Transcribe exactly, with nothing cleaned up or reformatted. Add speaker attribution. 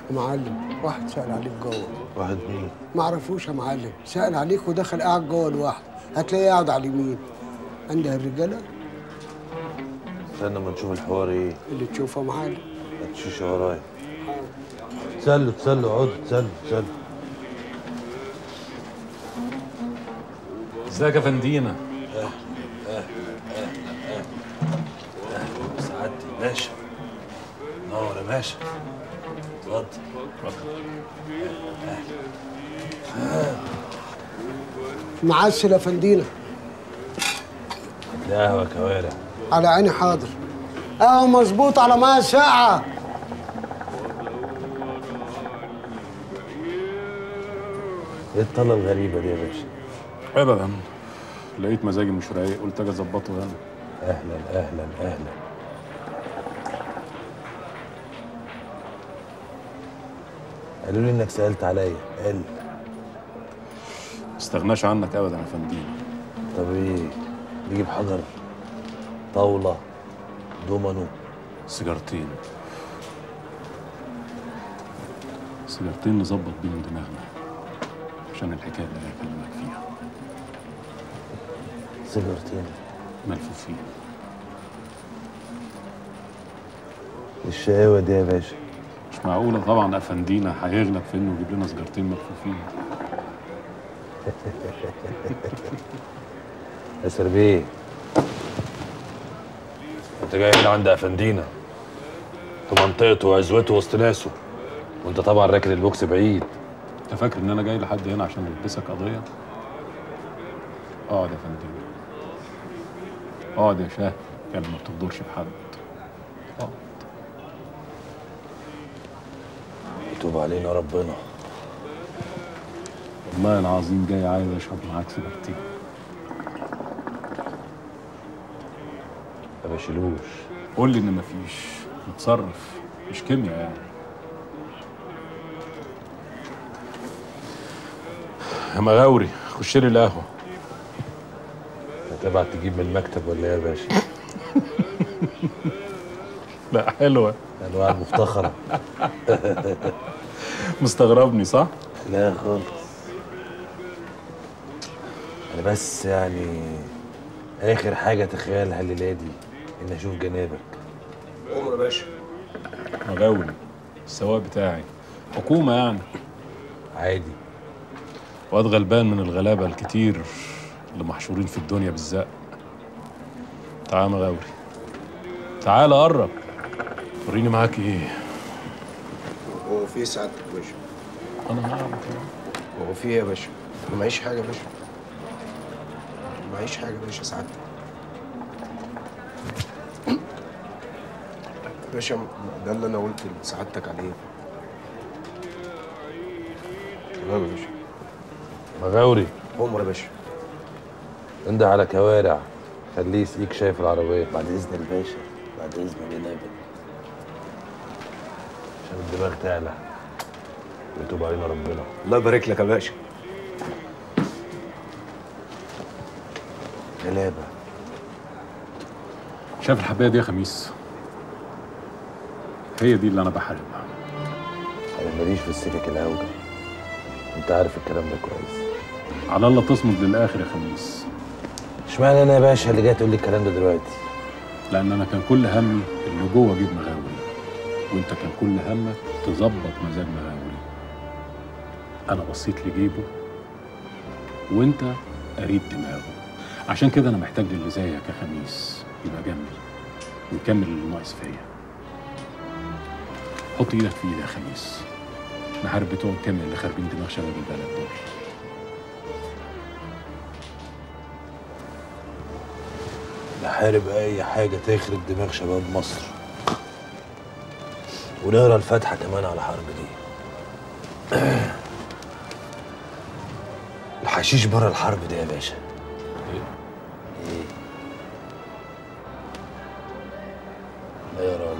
Speaker 1: يا معلم واحد سأل عليك جوه.
Speaker 2: واحد مين؟
Speaker 1: ما اعرفوش يا معلم، سأل عليك ودخل قاعد جوه لوحده، هتلاقيه قاعد على اليمين. عنده الرجاله.
Speaker 2: استنى ما نشوف الحوار ايه
Speaker 1: اللي تشوفه يا معلم.
Speaker 2: الشيشه ورايا. تسلوا تسلوا اقعدوا تسلوا تسلوا.
Speaker 3: ازيك يا فندينا؟
Speaker 2: اهلا اهلا اهلا اهلا اهلا سعادتي باشا. نور يا باشا. اتفضل
Speaker 1: معسل يا فندينا.
Speaker 2: هات قهوه كوارع.
Speaker 1: على عيني حاضر. قهوه مظبوط على ميه ساقعه.
Speaker 2: ايه الطلة الغريبة دي يا باشا؟
Speaker 3: ابدا، لقيت مزاجي مش رايق قلت اجي اظبطه هنا.
Speaker 2: اهلا اهلا اهلا. قالوا لي انك سألت عليا. قال
Speaker 3: استغناش عنك ابدا يا فندينا.
Speaker 2: طب ايه؟ نجيب حجر، طاولة، دومينو،
Speaker 3: سيجارتين سيجارتين نظبط بيهم دماغنا عشان الحكايه اللي هكلمك فيها.
Speaker 2: سيجارتين
Speaker 3: ملفوفين.
Speaker 2: الشقاوة دي يا باشا.
Speaker 3: مش معقوله طبعا افندينا هيغلب في انه يجيب لنا سيجارتين ملفوفين.
Speaker 2: يا سربيه، انت جاي هنا عند افندينا في منطقته وعزوته وسط ناسه، وانت طبعا راكن البوكس بعيد.
Speaker 3: انت فاكر ان انا جاي لحد هنا عشان البسك قضيه؟ اقعد يا فندينا، اقعد يا شاه، يعني ما بتغدرش بحد. اقعد.
Speaker 2: يتوب علينا ربنا.
Speaker 3: والله العظيم جاي عايز اشرب معاك سيجارتين.
Speaker 2: ما بشيلوش.
Speaker 3: قول لي ان مفيش، نتصرف، مش كيمياء يعني. يا مغاوري خش لي القهوه.
Speaker 2: هتبعت تجيب من المكتب ولا ايه يا باشا؟
Speaker 3: لا حلوه.
Speaker 2: انواع المفتخره.
Speaker 3: مستغربني صح؟
Speaker 2: لا خالص. انا بس يعني اخر حاجه تخيلها الليله دي ان اشوف جنابك.
Speaker 1: عمر يا باشا.
Speaker 3: مغاوري السواق بتاعي حكومه يعني.
Speaker 2: عادي.
Speaker 3: واد غلبان من الغلابه الكتير اللي محشورين في الدنيا بالزق. تعال يا مغاوري، تعال قرب وريني معاك ايه.
Speaker 4: هو في سعادتك يا باشا؟
Speaker 3: انا هعرف.
Speaker 4: هو في ايه يا باشا؟ انا معيش حاجه يا باشا. معيش حاجه يا باشا سعادتك. يا باشا ده اللي انا قلت لسعادتك عليه. تمام يا باشا.
Speaker 2: مغاوري
Speaker 4: عمر يا باشا.
Speaker 2: انده على كوارع، خليه يسقيك شاي في العربيه. بعد اذن الباشا، بعد اذن جنابك، عشان الدماغ تعلى ويتوب علينا ربنا.
Speaker 4: الله يبارك لك يا باشا.
Speaker 2: غلابه.
Speaker 3: شايف الحبايه دي يا خميس؟ هي دي اللي انا بحاربها.
Speaker 2: انا ماليش في السكك الهوجه، انت عارف الكلام ده كويس.
Speaker 3: على الله تصمد للاخر يا خميس.
Speaker 2: اشمعنى انا يا باشا اللي جاي تقول لي الكلام ده دلوقتي؟
Speaker 3: لان انا كان كل همي اللي جوه جيب مغاوري، وانت كان كل همك تظبط مزاج مغاوري. انا بصيت لجيبه وانت قريت دماغه، عشان كده انا محتاج للي زيك يا خميس يبقى جنبي ويكمل اللي ناقص فيا. حط ايدك في ايدي يا خميس، نحارب بتوع الكيمياء اللي خاربين دماغ شباب البلد دول.
Speaker 2: نحارب اي حاجه تخرب دماغ شباب مصر، ونقرا الفاتحه كمان على الحرب دي. الحشيش بره الحرب دي يا باشا.
Speaker 3: ايه؟
Speaker 2: ايه؟ لا يا راجل.